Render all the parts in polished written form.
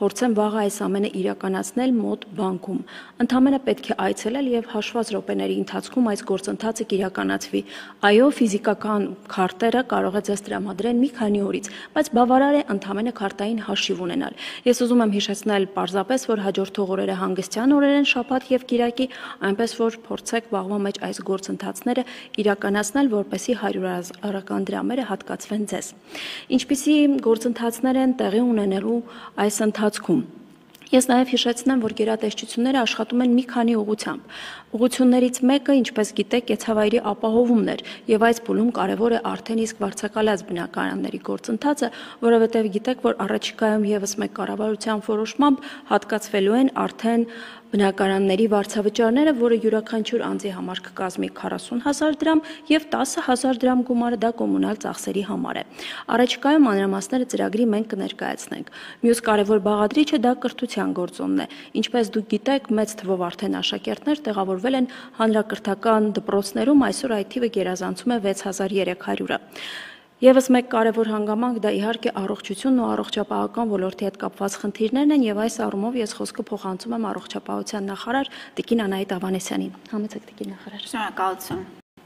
փորձեն վաղը այս ամենը իրականացնել մոտ բանկում։ Ընդամենը պետք է այցելել եւ հաշված րոպեների ընթացքում այս գործընթացը կիրականացվի։ Այո, ֆիզիկական քարտերը կարող է ձեզ տրամադրեն մի քանի օրից, բայց բավարար է ընդամենը քարտային հաշիվ ունենալ։ Ես ուզում եմ հիշեցնել պարզապես, որ հաջորդող օրերը հանգստյան օրեր են, շաբաթ եւ կիրակի, այնպես որ փորձեք վաղվա մեջ այս գործընթացները իրականացնել, որպեսզի 100,000 դրամերը հատկացվեն ձեզ։ Ինչպիսի գործընթացներ են տեղի ունենալու այս ընթացքում։ Ես նաև հիշեցնեմ, որ գերատեսչությունները աշխատում են մի քանի ուղղությամբ։ Ուղղություններից մեկը, ինչպես գիտեք, կեցավայրի ապահովումն էր, եւ այս փուլում կարևոր է արդեն իսկ վարձակալած բնակարանների գործընթացը, որովհետեւ գիտեք, որ առաջիկայում եւս մեկ կառավարության որոշմամբ հատկացվելու են արդեն բնակարանների վարձավճարները, որը յուրաքանչյուր անձի համար կկազմի 40,000 դրամ եւ 10,000 դրամ գումարը դա կոմունալ ծախսերի համար է։ Առաջիկայում մանրամասները ծրագրի մենք կներկայացնենք։ Մյուս կարևոր բաղադրիչը դա կրթության գործոնն է։ Ինչպես դուք գիտեք, մեծ թվով արդեն աշակերտներ տեղավորվել են հանրակրթական դպրոցներում, այսօր այդ թիվը գերազանցում է 6300-ը։ Եվս մեկ կարևոր հանգամանք դա իհարկե առողջությունն ու առողջապահական ոլորտի հետ կապված խնդիրներն են եւ այս առումով ես խոսքը փոխանցում եմ առողջապահության նախարար Տիկին Անահիտ Ավանեսյանին։ Համեցեք Տիկին նախարար։ Շնորհակալություն։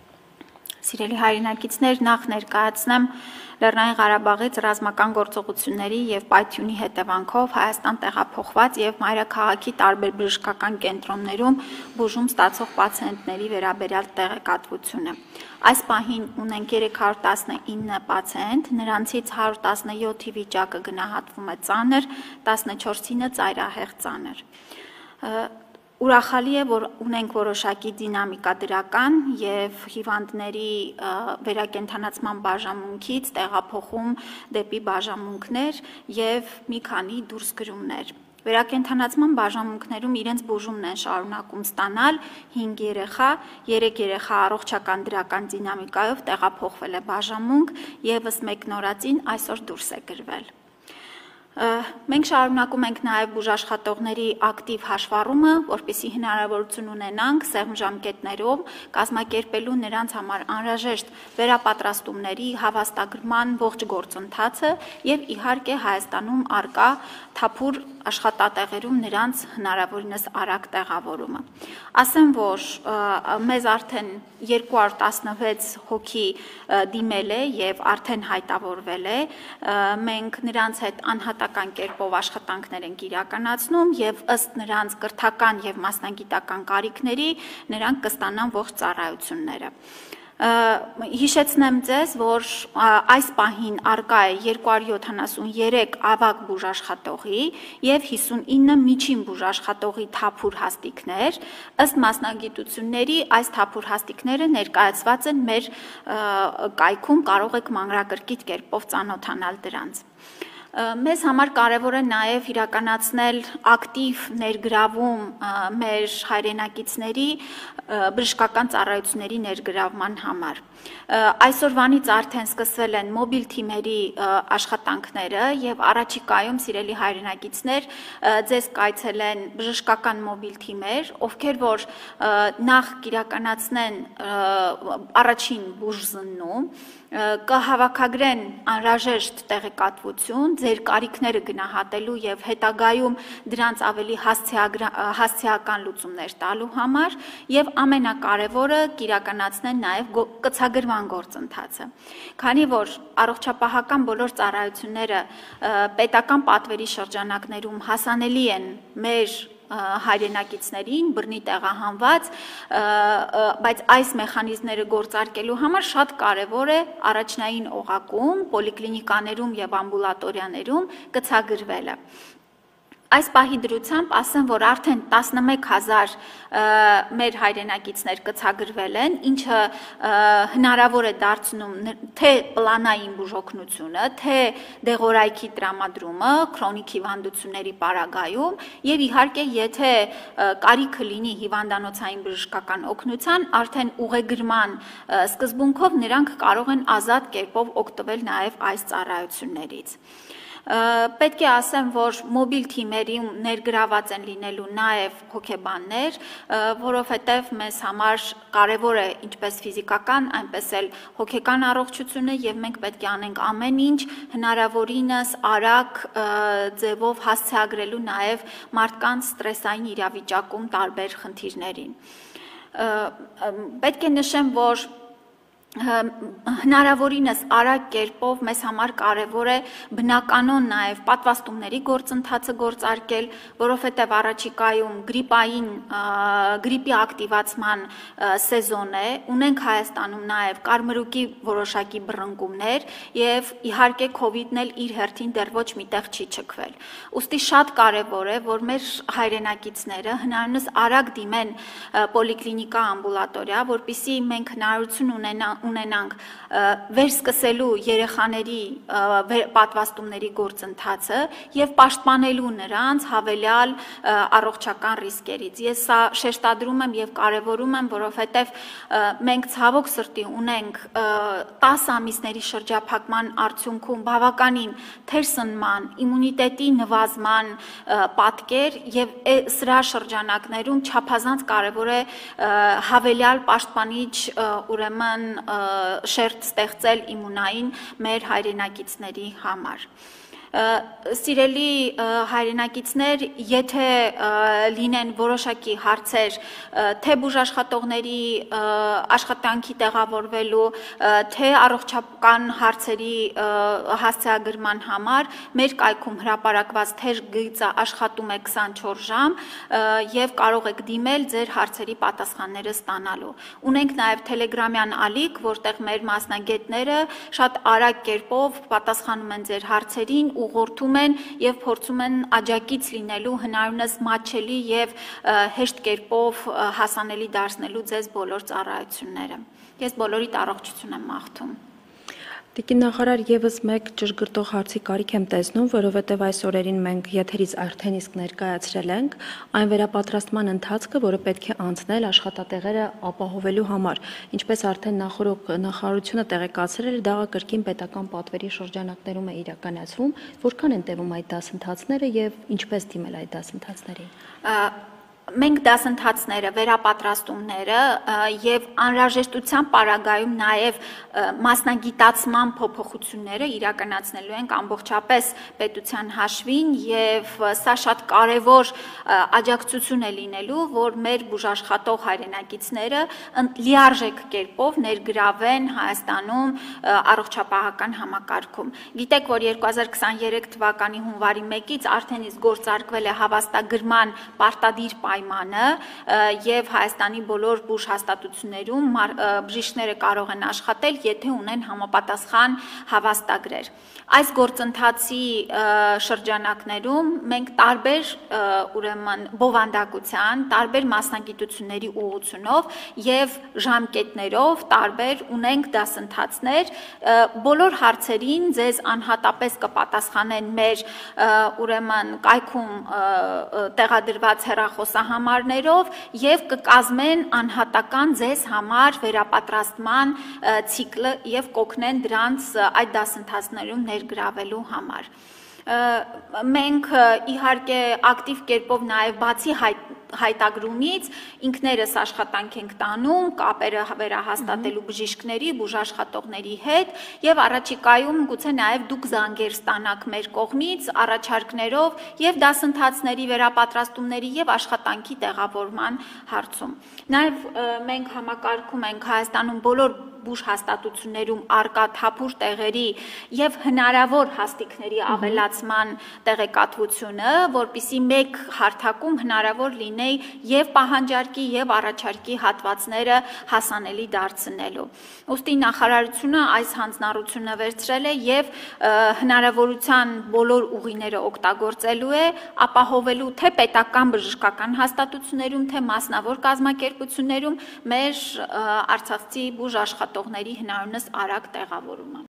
Սիրելի հայրենակիցներ, նախ ներկայացնեմ Լեռնային Ղարաբաղից ռազմական գործողությունների եւ պայթյունի հետևանքով Հայաստան տեղափոխված եւ մայրաքաղաքի տարբեր բժշկական կենտրոններում բուժում ստացող պացիենտների վերաբերյալ տեղեկատվությունը։ Այս պահին ունենք 319 պացիենտ, նրանցից 117-ի վիճակը գնահատվում է ծանր, 14-ինը ծայրահեղ ծանր։ Ուրախալի է, որ ունենք որոշակի դինամիկա դրական եւ հիվանդների վերակենդանացման բաժանմունքից տեղափոխում դեպի բաժանմունքներ եւ մի քանի դուրսգրումներ։ Վերակենդանացման բաժանմունքներում իրենց բուժումն են շարունակում ստանալ 5 երեխա, 3 երեխա առողջական դրական դինամիկայով տեղափոխվել է բաժանմունք, եւս մեկ նորածին այսօր դուրս է գրվել։ Մենք շարունակում ենք նաև բուժաշխատողների ակտիվ հաշվառումը, որպեսզի հնարավորություն ունենանք սեղմ ժամկետներով կազմակերպելու նրանց համար անհրաժեշտ վերապատրաստումների հավաստագրման ողջ գործընթացը եւ իհարկե Հայաստանում արկա թափուր աշխատատեղերում նրանց հնարավորինս արագ տեղավորումը։ Ասեմ, որ մեզ արդեն 216 հոգի դիմել է եւ արդեն հայտավորվել է, մենք նրանց հետ անհատական կերպով աշխատանքներ ենք իրականացնում եւ ըստ նրանց կրթական եւ մասնագիտական կարիքների նրանք կստանան ողջ ծառայությունները։ Հիշեցնեմ ձեզ, որ այս պահին արկա է 273 ավագ բուժաշխատողի եւ 59 միջին բուժաշխատողի թափուր հաստիկներ, ըստ մասնագիտությունների այս թափուր հաստիկները ներկայացված են մեր կայքում, կարող եք մանրակրկիտ կերպով ծանոթանալ դրանց։ Մեզ համար կարևոր է նաև իրականացնել ակտիվ ներգրավում մեր հայրենակիցների բժշկական ծառայությունների ներգրավման համար։ Այսօրվանից արդեն սկսվել են մոբիլ թիմերի աշխատանքները եւ առաջիկայում սիրելի հայրենակիցներ ձեզ կայցելեն բժշկական մոբիլ թիմեր, ովքեր որ նախ կիրականացնեն առաջին բուժզննում, կհավաքագրեն անհրաժեշտ տեղեկատվություն, ձեր կարիքները գնահատելու եւ հետագայում դրանց ավելի հասցեական լուծումներ տալու համար եւ ամենակարևորը կիրականացնեն նաեւ կցագրման գործընթացը։ Քանի որ առողջապահական բոլոր ծառայությունները պետական պատվերի շրջանակներում հասանելի են մեր հայրենակիցներին բռնի տեղահանված, բայց այս մեխանիզմները գործարկելու համար շատ կարևոր է առաջնային օղակում, պոլիկլինիկաներում եւ ամբուլատորիաներում կցագրվելը։ Այս պահի դրությամբ ասեմ, որ արդեն 11,000 մեր հայրենակիցներ կցագրվել են, ինչը հնարավոր է դարձնում թե պլանային բուժօգնությունը, թե դեղորայքի տրամադրումը, քրոնիկ հիվանդությունների պարագայում եւ իհարկե եթե կարիքը լինի հիվանդանոցային բժշկական օգնության, արդեն ուղեգրման սկզբունքով նրանք կարող են ազատ կերպով օգտվել նաեւ այս ծառայություններից։ Պետք է ասեմ, որ մոբիլ թիմերում ներգրաված են լինելու նաև հոգեբաններ, որովհետև մեզ համար կարևոր է ինչպես ֆիզիկական, այնպես էլ հոգեկան առողջությունը եւ մենք պետք է անենք ամեն ինչ հնարավորինս արագ ձևով հասցեագրելու նաև մարդկանց ստրեսային իրավիճակում տարբեր խնդիրներին։ Պետք է նշեմ, որ հնարավորինս արագ կերպով մեզ համար կարևոր է բնականon նաև պատվաստումների գործընթացը գործարկել, որովհետև առաջիկայում գրիպի ակտիվացման սեզոն է, ունենք Հայաստանում նաև կարմրուկի որոշակի բռնկումներ եւ իհարկե COVID-ն էլ իր հերթին դեռ ոչ միտեղ չի չքվել։ Ուստի շատ կարևոր է, որ մեր հայրենակիցները հնարավորինս արագ դիմեն պոլիկլինիկա ամբուլատորիա, որպեսզի մենք հնարավորություն ունենանք վերսկսելու երեխաների պատվաստումների գործընթացը եւ պաշտպանելու նրանց հավելյալ առողջական ռիսկերից։ Ես սա շեշտադրում եմ եւ կարեւորում եմ, որովհետեւ մենք ցավոք սրտի ունենք 10 ամիսների շրջափակման արդյունքում բավականին թերսնման, իմունիտետի նվազման պատկեր եւ սրա շրջանակներում չափազանց կարեւոր է հավելյալ պաշտպանիչ ուրեմն շերտ ստեղծել իմունային մեր հայրենակիցների համար։ Սիրելի հայրենակիցներ, եթե լինեն որոշակի հարցեր, թե բուժաշխատողների աշխատանքի տեղավորվելու, թե առողջական հարցերի հասցեագրման համար, մեր կայքում հրապարակված թեժ գիծը աշխատում է 24 ժամ եւ կարող եք դիմել ձեր հարցերի պատասխանները ստանալու։ Ունենք նաեւ Telegram-յան ալիք, որտեղ մեր մասնագետները շատ արագ կերպով պատասխանում են ձեր հարցերին, ուղղորդում են եւ փորձում են աջակից լինելու հնարավորինս մատչելի եւ հեշտ կերպով հասանելի դարձնելու ձեզ բոլոր ծառայությունները։ Ես բոլորիդ առողջություն եմ մաղթում։ Տիկին նախարար, եւս մեկ ճշգրտող հարցի կարիք եմ տեսնում, որովհետև այս օրերին մենք եթերից արդեն իսկ ներկայացրել ենք այն վերապատրաստման ընթացքը, որը պետք է անցնել աշխատատեղերը ապահովելու համար։ Ինչպես արդեն նախարարությունը տեղեկացրել է, դա կրկին պետական պատվերի շրջանակներում է իրականացվում, որքան են տևում այդ դասընթացները եւ ինչպես դիմել այդ դասընթացներին։ Մենք դասընթացները, վերապատրաստումները եւ անհրաժեշտության պարագայում նաեւ մասնագիտացման փոփոխությունները իրականացնելու ենք ամբողջապես պետության հաշվին եւ սա շատ կարեւոր աջակցություն է լինելու, որ մեր բուժաշխատող հայրենակիցները լիարժեք կերպով ներգրավեն Հայաստանում առողջապահական համակարգում։ Գիտեք, որ 2023 թվականի հունվարի 1-ից արդեն իսկ գործարկվել է հավաստագրման պարտադիր պայմանը եւ Հայաստանի բոլոր բուժ հաստատություններում բժիշկները կարող են աշխատել, եթե ունեն համապատասխան հավաստագրեր։ Այս գործընթացի շրջանակներում մենք տարբեր ուրեմն բովանդակության, տարբեր մասնագիտությունների ուղղությունով եւ ժամկետներով տարբեր ունենք դասընթացներ, բոլոր հարցերին ձեզ անհատապես կպատասխանեն մեր ուրեմն կայքում տեղադրված հեռախոսահամարներով եւ կկազմեն անհատական ձեզ համար վերապատրաստման ցիկլը եւ կօգնեն դրանց այդ դասընթացներում ներգրավելու համար։ Մենք իհարկե ակտիվ կերպով նաև բացի հայտագրումից ինքներս աշխատանք ենք տանում կապերը վերահաստատելու բժիշկների, բուժաշխատողների հետ եւ առաջիկայում գուցե նաև դուք զանգեր ստանաք մեր կողմից առաջարկներով եւ դասընթացների վերապատրաստումների եւ աշխատանքի տեղավորման հարցում։ Նաև մենք համակարգում ենք Հայաստանում բոլոր բուժ հաստատություններում արկա թափուր տեղերի եւ հնարավոր հաստիկների ավելացման տեղեկատվությունը, որպիսի մեկ հարթակում հնարավոր լինի եւ պահանջարկի եւ առաջարկի հատվածները հասանելի դարձնելու։ Ուստի նախարարությունը այս հանձնառությունը վերցրել է եւ հնարավորության բոլոր ուղիները օգտագործելու է, ապահովելու թե պետական բժշկական հաստատություններում, թե մասնավոր կազմակերպություններում մեր արցախցի բուժ աշխատողների հնարավորինս արագ տեղավորումը։